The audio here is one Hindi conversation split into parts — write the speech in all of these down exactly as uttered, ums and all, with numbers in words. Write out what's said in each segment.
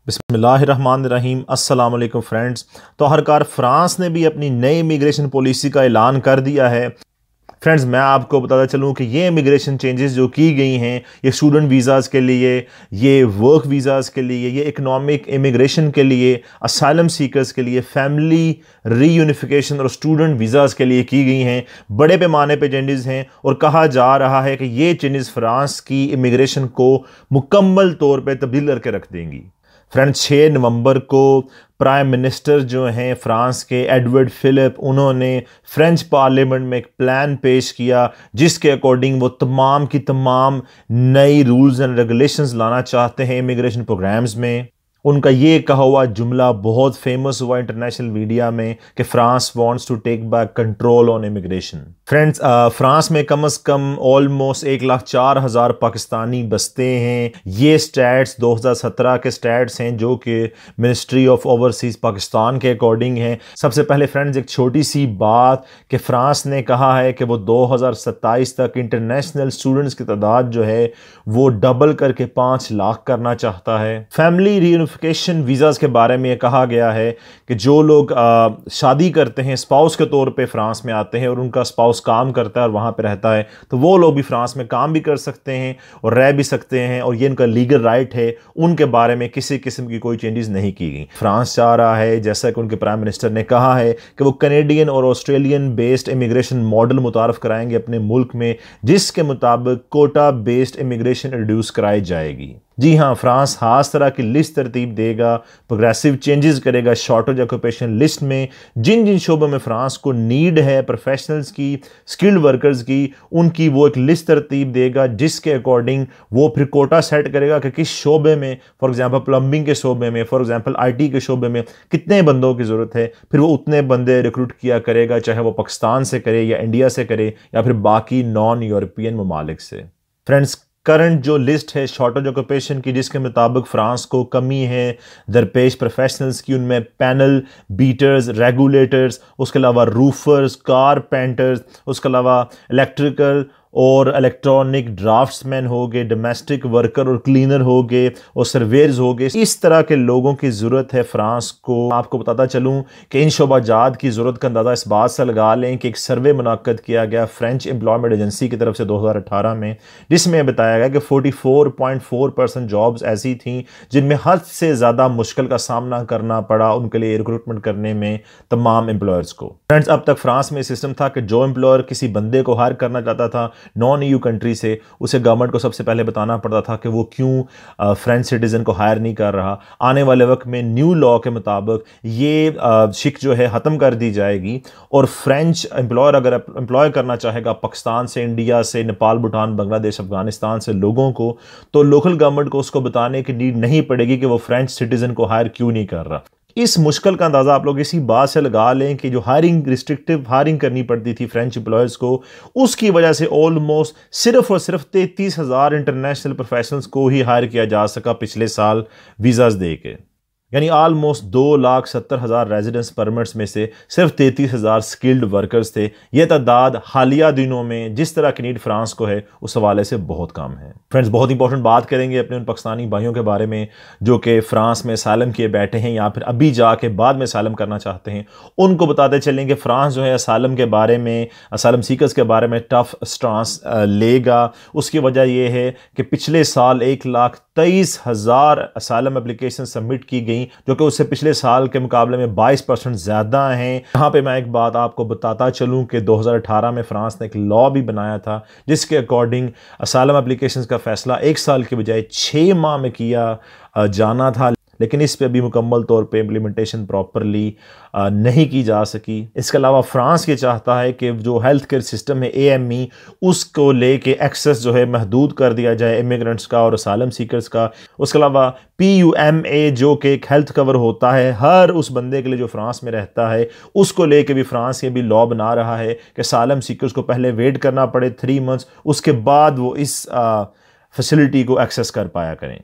बिस्मिल्लाहिर्रहमानिर्रहीम अस्सलाम वालेकुम फ्रेंड्स। तो आखिरकार फ्रांस ने भी अपनी नई इमिग्रेशन पॉलिसी का ऐलान कर दिया है। फ्रेंड्स, मैं आपको बताता चलूं कि ये इमिग्रेशन चेंजेस जो की गई हैं, ये स्टूडेंट वीज़ाज़ के लिए, ये वर्क वीज़ाज़ के लिए, ये इकोनॉमिक इमिग्रेशन के लिए, असाइलम सीकर्स के लिए, फैमिली रीयूनिफिकेशन और स्टूडेंट वीज़ाज़ के लिए की गई हैं। बड़े पैमाने पे चेंजेस हैं और कहा जा रहा है कि ये चेंजेस फ्रांस की इमिग्रेशन को मुकम्मल तौर पर तब्दील करके रख देंगी। फ्रेंड्स, छः नवंबर को प्राइम मिनिस्टर जो हैं फ्रांस के एडवर्ड फिलिप, उन्होंने फ्रेंच पार्लियामेंट में एक प्लान पेश किया जिसके अकॉर्डिंग वो तमाम की तमाम नई रूल्स एंड रेगुलेशंस लाना चाहते हैं इमिग्रेशन प्रोग्राम्स में। उनका ये कहा हुआ जुमला बहुत फेमस हुआ इंटरनेशनल मीडिया में कि France wants to take back control on immigration. Friends, France में कम अज़ कम ऑलमोस्ट एक लाख चार हज़ार पाकिस्तानी बसते हैं। ये स्टैट्स दो हज़ार सत्रह के स्टैट्स हैं जो कि मिनिस्ट्री ऑफ ओवरसीज़ पाकिस्तान के अकॉर्डिंग हैं। सबसे पहले फ्रेंड्स, एक छोटी सी बात कि फ्रांस ने कहा है कि वो दो हज़ार सत्ताईस तक इंटरनेशनल स्टूडेंट्स की तादाद जो है वो डबल करके पाँच लाख करना चाहता है। फैमिली रीयूनिफिकेशन वीज़ाज़ के बारे में कहा गया है कि जो लोग आ, शादी करते हैं, स्पाउस के तौर पे फ्रांस में आते हैं और उनका स्पाउस काम करता है और वहाँ पे रहता है, तो वो लोग भी फ्रांस में काम भी कर सकते हैं और रह भी सकते हैं और ये इनका लीगल राइट है। उनके बारे में किसी किस्म की कोई चेंजेस नहीं की गई। फ्रांस चाह रहा है, जैसा कि उनके प्राइम मिनिस्टर ने कहा है, कि वो कनेडियन और ऑस्ट्रेलियन बेस्ड इमिग्रेशन मॉडल मुतारफ़ कराएंगे अपने मुल्क में, जिसके मुताबिक कोटा बेस्ड इमिग्रेशन रिड्यूस कराई जाएगी। जी हाँ, फ्रांस खास तरह की लिस्ट तरतीब देगा, प्रोग्रेसिव चेंजेस करेगा शॉर्टेज ऑक्यूपेशन लिस्ट में। जिन जिन शोबों में फ्रांस को नीड है प्रोफेशनल्स की, स्किल्ड वर्कर्स की, उनकी वो एक लिस्ट तरतीब देगा जिसके अकॉर्डिंग वो फिर कोटा सेट करेगा कि किस शोबे में, फॉर एग्जांपल प्लम्बिंग के शोबे में, फॉर एग्जांपल आईटी के शोबे में कितने बंदों की ज़रूरत है। फिर वो उतने बंदे रिक्रूट किया करेगा, चाहे वो पाकिस्तान से करे या इंडिया से करे या फिर बाकी नॉन यूरोपियन ममालिक से। फ्रेंड्स, करंट जो लिस्ट है शॉर्टेज ऑक्यूपेशन की, जिसके मुताबिक फ्रांस को कमी है दरपेश प्रोफेशनल्स की, उनमें पैनल बीटर्स, रेगुलेटर्स, उसके अलावा रूफर्स, कारपेंटर्स, उसके अलावा इलेक्ट्रिकल और इलेक्ट्रॉनिक ड्राफ्ट्समैन हो गए, डोमेस्टिक वर्कर और क्लीनर हो गए और सर्वेयर्स हो गए। इस तरह के लोगों की ज़रूरत है फ्रांस को। आपको बताता चलूँ कि इन शोबाजात की ज़रूरत का अंदाज़ा इस बात से लगा लें कि एक सर्वे मुनक्कद किया गया फ्रेंच एम्प्लॉयमेंट एजेंसी की तरफ से दो हज़ार अठारह में, जिसमें बताया गया कि चौवालीस पॉइंट चार परसेंट जॉब्स ऐसी थीं जिनमें हद से ज़्यादा मुश्किल का सामना करना पड़ा उनके लिए रिक्रूटमेंट करने में तमाम एम्प्लॉयर्स को। फ्रेंड्स, अब तक फ्रांस में सिस्टम था कि जो एम्प्लॉयर किसी बंदे को हायर करना चाहता था नॉन ईयू कंट्री से, उसे गवर्नमेंट को सबसे पहले बताना पड़ता था कि वो क्यों फ्रेंच सिटीजन को हायर नहीं कर रहा। आने वाले वक्त में न्यू लॉ के मुताबिक ये शिक जो है ख़त्म कर दी जाएगी और फ्रेंच एम्प्लॉयर अगर एम्प्लॉय करना चाहेगा पाकिस्तान से, इंडिया से, नेपाल, भूटान, बांग्लादेश, अफगानिस्तान से लोगों को, तो लोकल गवर्नमेंट को उसको बताने की नीड नहीं पड़ेगी कि वो फ्रेंच सिटीजन को हायर क्यों नहीं कर रहा। इस मुश्किल का अंदाज़ा आप लोग इसी बात से लगा लें कि जो हायरिंग, रिस्ट्रिक्टिव हायरिंग करनी पड़ती थी फ्रेंच एम्प्लॉयर्स को, उसकी वजह से ऑलमोस्ट सिर्फ और सिर्फ तैंतीस हज़ार इंटरनेशनल प्रोफेशनल्स को ही हायर किया जा सका पिछले साल वीज़ाज़ दे के। यानी आलमोस्ट दो लाख सत्तर हज़ार रेजिडेंस परमिट्स में से सिर्फ तैंतीस हज़ार स्किल्ड वर्कर्स थे। यह तादाद हालिया दिनों में जिस तरह की नीड फ्रांस को है उस हवाले से बहुत कम है। फ्रेंड्स, बहुत इंपॉर्टेंट बात करेंगे अपने उन पाकिस्तानी भाइयों के बारे में जो कि फ्रांस में असाइलम किए बैठे हैं या फिर अभी जाके बाद में असाइलम करना चाहते हैं। उनको बताते चलें कि फ्रांस जो है असाइलम के बारे में, असाइलम सीकर्स के बारे में टफ स्टांस लेगा। उसकी वजह यह है कि पिछले साल एक लाख तेईस हज़ार असाइलम एप्लीकेशन सबमिट की गई, जो कि उससे पिछले साल के मुकाबले में बाईस परसेंट ज़्यादा हैं। यहाँ पे मैं एक बात आपको बताता चलूँ कि दो हज़ार अठारह में फ्रांस ने एक लॉ भी बनाया था जिसके अकॉर्डिंग असाइलम एप्लीकेशंस का फैसला एक साल के बजाय छः माह में किया जाना था, लेकिन इस पे अभी मुकम्मल तौर पे इम्प्लीमेंटेशन प्रॉपरली नहीं की जा सकी। इसके अलावा फ्रांस ये चाहता है कि जो हेल्थ केयर सिस्टम है ए एम ई, उसको लेके एक्सेस जो है महदूद कर दिया जाए इमिग्रेंट्स का और असाइलम सीकर्स का। उसके अलावा पी यू एम ए जो कि एक हेल्थ कवर होता है हर उस बंदे के लिए जो फ्रांस में रहता है, उसको लेके भी फ्रांस ये भी लॉ बना रहा है कि असाइलम सीकर्स को पहले वेट करना पड़े थ्री मंथ्स, उसके बाद वो इस फैसिलिटी को एक्सेस कर पाया करें।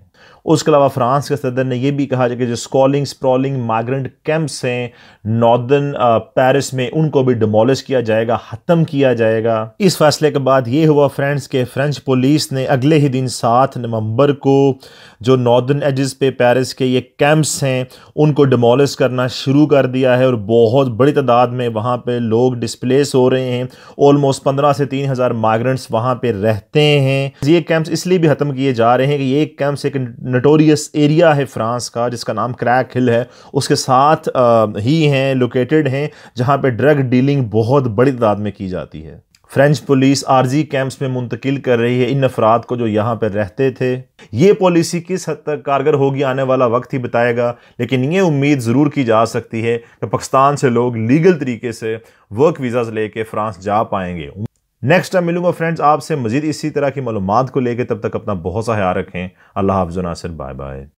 उसके अलावा फ्रांस के सदर ने यह भी कहा कि जो स्कॉलिंग स्प्रॉलिंग माइग्रेंट कैंप्स हैं नॉर्दर्न पेरिस में, उनको भी डिमोलिश किया जाएगा, ख़त्म किया जाएगा। इस फैसले के बाद ये हुआ फ्रेंड्स के फ्रेंच पुलिस ने अगले ही दिन सात नवंबर को जो नॉर्दर्न एजेस पे पेरिस के ये कैंप्स हैं उनको डिमोलिश करना शुरू कर दिया है और बहुत बड़ी तादाद में वहाँ पे लोग डिस्प्लेस हो रहे हैं। ऑलमोस्ट पंद्रह से तीन हज़ार माइग्रेंट्स वहाँ पे रहते हैं। ये कैंप्स इसलिए भी ख़त्म किए जा रहे हैं कि ये कैंप्स एक नोटोरियस एरिया है फ्रांस का जिसका नाम क्रैक हिल है, उसके साथ आ, ही हैं लोकेटेड हैं जहाँ पे ड्रग डीलिंग बहुत बड़ी तादाद में की जाती है। फ्रेंच पुलिस आरजी कैंप्स में मुंतकिल कर रही है इन अफराद को जो यहाँ पर रहते थे। ये पॉलिसी किस हद तक कारगर होगी आने वाला वक्त ही बताएगा, लेकिन ये उम्मीद ज़रूर की जा सकती है कि पाकिस्तान से लोग लीगल तरीके से वर्क वीज़ाज लेके फ्रांस जा पाएंगे। नेक्स्ट टाइम मिलूंगा फ्रेंड्स आपसे मजीद इसी तरह की मालूमात को लेकर, तब तक अपना बहुत सा ख्याल रखें। अल्लाह हाफ़िज़ नासिर, बाय बाय।